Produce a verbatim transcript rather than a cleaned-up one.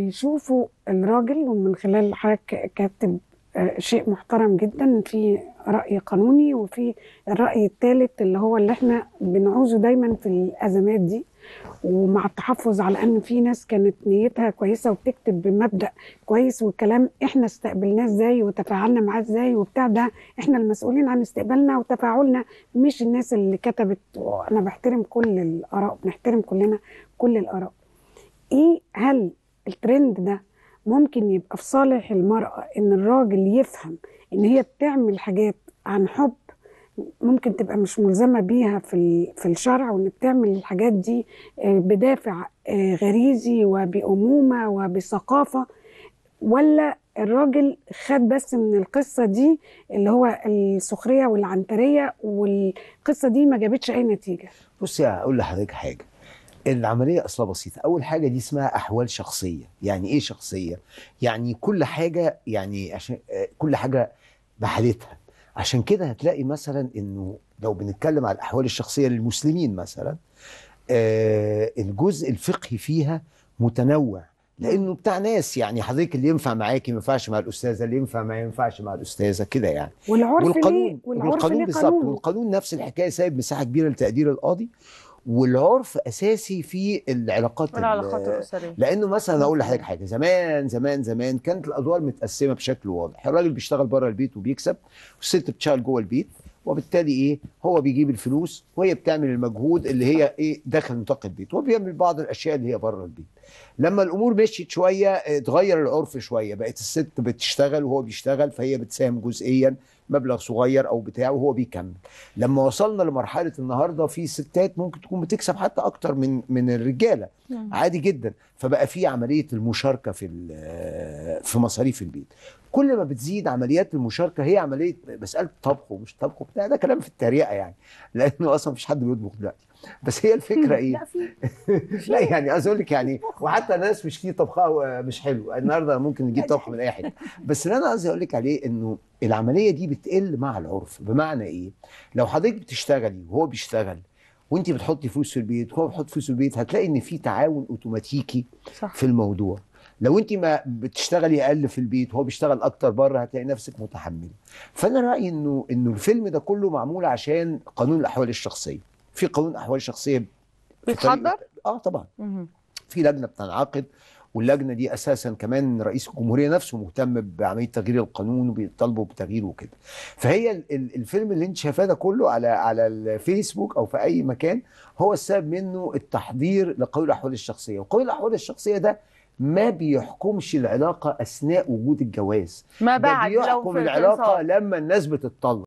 بيشوفوا الراجل، ومن خلال حضرتك كاتب آه، شيء محترم جدا، في رأي قانوني وفي الرأي الثالث اللي هو اللي احنا بنعوزه دايما في الأزمات دي، ومع التحفظ على ان في ناس كانت نيتها كويسه وبتكتب بمبدأ كويس، والكلام احنا استقبلناه ازاي وتفاعلنا معاه ازاي وبتاع ده، احنا المسؤولين عن استقبالنا وتفاعلنا، مش الناس اللي كتبت. وانا بحترم كل الاراء، بنحترم كلنا كل الاراء. ايه، هل الترند ده ممكن يبقى في صالح المرأة ان الراجل يفهم ان هي بتعمل حاجات عن حب، ممكن تبقى مش ملزمة بيها في ال- في الشرع، وان بتعمل الحاجات دي آه، بدافع آه، غريزي وبأمومة وبثقافة، ولا الراجل خد بس من القصة دي اللي هو السخرية والعنترية، والقصة دي ما جابتش أي نتيجة؟ بصي هقول لحضرتك حاجه. العمليه اصلا بسيطه. اول حاجه دي اسمها احوال شخصيه. يعني ايه شخصيه؟ يعني كل حاجه، يعني عشان آه، كل حاجه بحالتها. عشان كده هتلاقي مثلا انه لو بنتكلم على الاحوال الشخصيه للمسلمين مثلا، آه، الجزء الفقهي فيها متنوع، مم. لانه بتاع ناس. يعني حضرتك اللي ينفع معاكي ما ينفعش مع الاستاذه، اللي ينفع ما ينفعش مع الاستاذه كده يعني. والعرف ليه والقانون والعرف والقانون ليه بالظبط، قانون. والقانون نفس الحكايه، سايب مساحه كبيره لتقدير القاضي. والعرف اساسي في العلاقات العلاقات ال- الأسرية. لانه مثلا اقول لحضرتك مفهوم. حاجه. زمان زمان زمان كانت الادوار متقسمه بشكل واضح. الراجل بيشتغل بره البيت وبيكسب، والست بتشتغل جوه البيت، وبالتالي ايه، هو بيجيب الفلوس وهي بتعمل المجهود اللي هي ايه داخل نطاق البيت، وبيعمل بعض الاشياء اللي هي بره البيت. لما الامور مشيت شويه اتغير العرف شويه، بقت الست بتشتغل وهو بيشتغل، فهي بتساهم جزئيا مبلغ صغير او بتاعه وهو بيكمل. لما وصلنا لمرحله النهارده في ستات ممكن تكون بتكسب حتى اكتر من من الرجاله، مم. عادي جدا. فبقى في عمليه المشاركه في ال- في مصاريف البيت. كل ما بتزيد عمليات المشاركه، هي عمليه مساله طبخ ومش طبخ وبتاع، ده كلام في التريقه يعني، لانه اصلا مفيش حد بيطبخ دلوقتي. بس هي الفكره ايه؟ لا، في في لا يعني عايز اقول لك يعني، بيطبخ. وحتى ناس مش كتير طبخها مش حلو النهارده، ممكن نجيب لا، دي طبخ من اي حته. بس اللي انا عايز اقول لك عليه انه العمليه دي بتقل مع العرف. بمعنى ايه؟ لو حضرتك بتشتغلي وهو بيشتغل، وانت بتحطي فلوس في البيت وهو بيحط فلوس في البيت، هتلاقي ان في تعاون اوتوماتيكي صح. في الموضوع. لو انت ما بتشتغلي اقل في البيت وهو بيشتغل اكتر بره، هتلاقي نفسك متحمله. فانا رايي انه انه الفيلم ده كله معمول عشان قانون الاحوال الشخصيه. في قانون احوال شخصيه في طريقه. بيتحضر. اه طبعا. مهم. في لجنه بتنعقد، واللجنه دي اساسا كمان رئيس الجمهوريه نفسه مهتم بعمليه تغيير القانون وبيطالبوا بتغييره وكده. فهي ال- ال- الفيلم اللي انت شايفاه ده كله على على الفيسبوك او في اي مكان، هو السبب منه التحضير لقانون الاحوال الشخصيه. وقانون الاحوال الشخصيه ده ما بيحكمش العلاقه اثناء وجود الجواز، ما ده بعد لو بيحكم في العلاقه الانصار. لما الناس بتطلق.